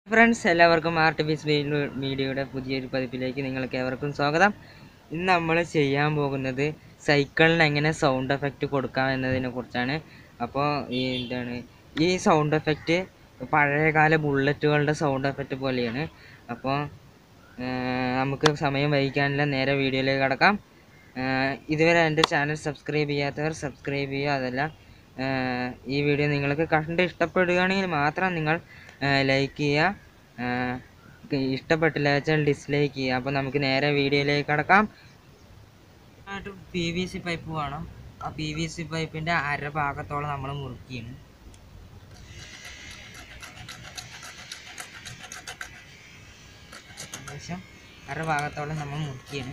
Friends, എല്ലാവർക്കും ആർട്ടിഫിസ് മീഡിയയുടെ പുതിയൊരു പതിപ്പിലേക്ക് നിങ്ങൾക്ക് ഏവർക്കും സ്വാഗതം. ഇന്ന് നമ്മൾ ചെയ്യാൻ പോകുന്നത് സൈക്കിളിന് എങ്ങനെ സൗണ്ട് എഫക്റ്റ് കൊടുക്കാം എന്നതിനെ കുറിച്ചാണ്. അപ്പോൾ ഈ സൗണ്ട് എഫക്റ്റ് പഴയകാല ബുള്ളറ്റുകളുടെ സൗണ്ട് എഫക്റ്റ് പോലെയാണ്. അപ്പോൾ നമുക്ക് സമയം വൈകിക്കാനില്ല, നേരെ വീഡിയോയിലേക്ക് കടക്കാം. ഇതുവരെ എൻ്റെ ചാനൽ സബ്സ്ക്രൈബ് ചെയ്യാത്തവർ സബ്സ്ക്രൈബ് ചെയ്യുക. അതല്ല, ഈ വീഡിയോ നിങ്ങൾക്ക് കണ്ട് ഇഷ്ടപ്പെടുകയാണെങ്കിൽ മാത്രം നിങ്ങൾ ലൈക്ക് ചെയ്യുക, ഇഷ്ടപ്പെട്ടില്ല വെച്ചാൽ ഡിസ്ലൈക്ക് ചെയ്യുക. അപ്പോൾ നമുക്ക് നേരെ വീഡിയോയിലേക്ക് കടക്കാം. PVC പൈപ്പ് വേണം. ആ PVC പൈപ്പിൻ്റെ അരഭാഗത്തോളം നമ്മൾ മുറുക്കിയാണ്. ഏകദേശം അരഭാഗത്തോളം നമ്മൾ മുറുക്കിയാണ്.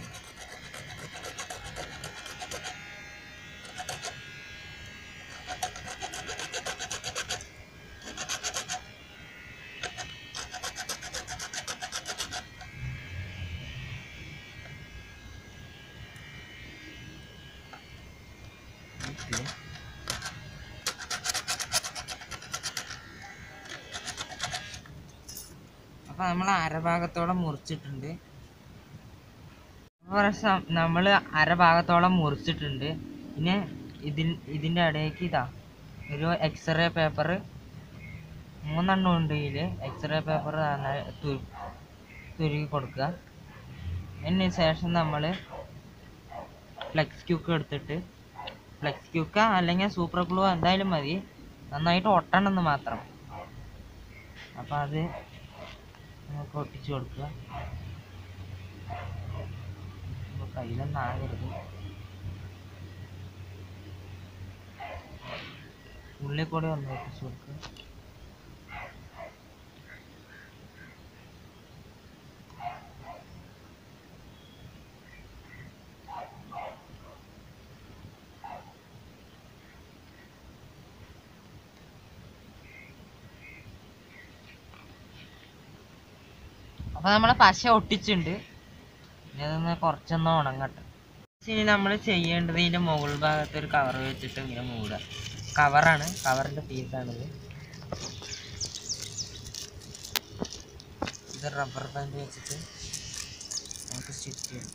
അപ്പോൾ നമ്മൾ അരഭാഗത്തോളം മുറിച്ചിട്ടുണ്ട്. നമ്മൾ അരഭാഗത്തോളം മുറിച്ചിട്ടുണ്ട്. പിന്നെ ഇതിൻ്റെ ഇടയ്ക്ക് ഒരു എക്സ്റേ പേപ്പർ 3 ഉണ്ട്. ഇതിൽ എക്സ്റേ പേപ്പർ തുരുകി കൊടുക്കുക. അതിന് ശേഷം നമ്മൾ ഫ്ലെക്സ് ക്യൂക്ക് എടുത്തിട്ട്, ഫ്ലെക്സ് ക്യൂക്ക അല്ലെങ്കിൽ സൂപ്പർ ഗ്ലൂ എന്തായാലും മതി, നന്നായിട്ട് ഒട്ടണമെന്ന് മാത്രം. അപ്പോൾ അത് നമുക്ക് ഒട്ടിച്ചു കൊടുക്കുക. കയ്യിലൊന്നും ആകരുത്. ഉള്ളിൽ കൂടെ ഒന്ന് ഒട്ടിച്ചു കൊടുക്കുക. അപ്പോൾ നമ്മൾ പശ ഒട്ടിച്ചിട്ടുണ്ട്. ഇനി അതൊന്ന് കുറച്ചൊന്ന് ഉണങ്ങട്ടെ. ഇനി നമ്മൾ ചെയ്യേണ്ടത് ഇതിൻ്റെ മുകൾ ഭാഗത്ത് ഒരു കവർ വെച്ചിട്ട് ഇങ്ങനെ മൂടുക. കവറാണ്, കവറിൻ്റെ പീസാണിത്. ഇത് റബ്ബർ ബാൻഡ് വെച്ചിട്ട് നമുക്ക് സ്റ്റിച്ച് ചെയ്യാം.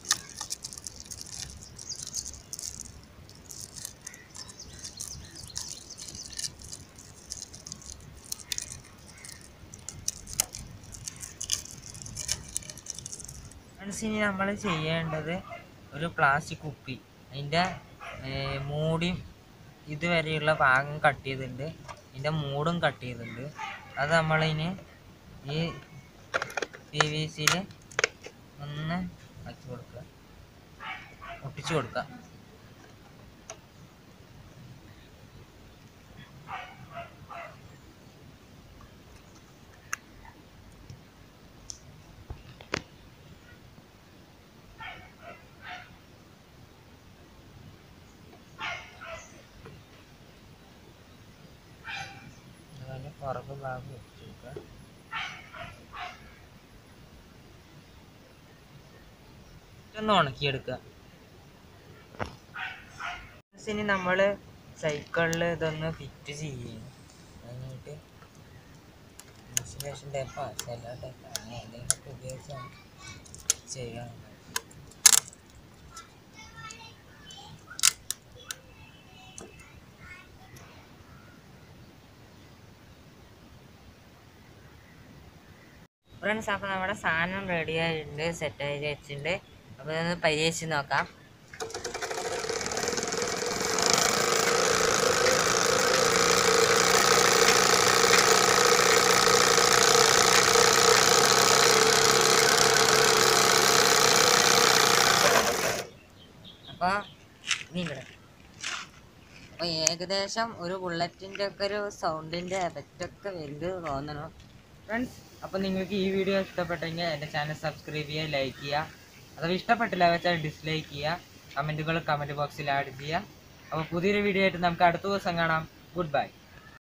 ഇനി നമ്മൾ ചെയ്യേണ്ടത് ഒരു പ്ലാസ്റ്റിക് കുപ്പി, അതിൻ്റെ മൂടിയും ഇതുവരെയുള്ള ഭാഗം കട്ട് ചെയ്തിട്ടുണ്ട്, ഇതിൻ്റെ മൂടും കട്ട് ചെയ്തിട്ടുണ്ട്. അത് നമ്മളിനി ഈ PVCയിൽ ഒന്ന് ആക്കി കൊടുക്കുക, ഒട്ടിച്ചു കൊടുക്കുക. പുറകു ഭാഗം വെച്ച് കൊടുക്കുക. ഒന്ന് ഉണക്കിയെടുക്കുക. ഇനി നമ്മൾ സൈക്കിളിൽ ഇതൊന്ന് ഫിറ്റ് ചെയ്യും. അതിനായിട്ട് ഇൻസുലേഷൻ ടേപ്പോ സെല്ലോ ടേപ്പോ അങ്ങനെ എന്തെങ്കിലുമൊക്കെ ഉപയോഗിച്ചാണ് ചെയ്യാൻ. ഫ്രണ്ട്സ്, അപ്പോൾ നമ്മുടെ സാധനം റെഡി ആയിട്ടുണ്ട്, സെറ്റായി വെച്ചിട്ടുണ്ട്. അപ്പോൾ ഇതൊന്ന് പരീക്ഷിച്ച് നോക്കാം. അപ്പോൾ ഏകദേശം ഒരു ബുള്ളറ്റിൻ്റെ ഒക്കെ ഒരു സൗണ്ടിൻ്റെ എഫക്റ്റൊക്കെ വരുന്നത് തോന്നണം ഫ്രണ്ട്സ്. അപ്പോൾ നിങ്ങൾക്ക് ഈ വീഡിയോ ഇഷ്ടപ്പെട്ടെങ്കിൽ എൻ്റെ ചാനൽ സബ്സ്ക്രൈബ് ചെയ്യുക, ലൈക്ക് ചെയ്യുക. അഥവാ ഇഷ്ടപ്പെട്ടില്ല വെച്ചാൽ ഡിസ്ലൈക്ക് ചെയ്യുക. കമൻറ്റുകൾ കമൻറ്റ് ബോക്സിൽ ആഡ് ചെയ്യുക. അപ്പോൾ പുതിയൊരു വീഡിയോ ആയിട്ട് നമുക്ക് അടുത്ത ദിവസം കാണാം. Good by.